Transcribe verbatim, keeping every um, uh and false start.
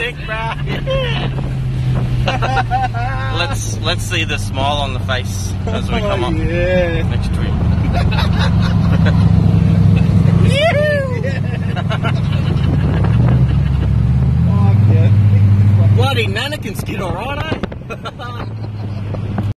sick, bro. let's let's see the smile on the face as we Oh, come up yeah. next to him.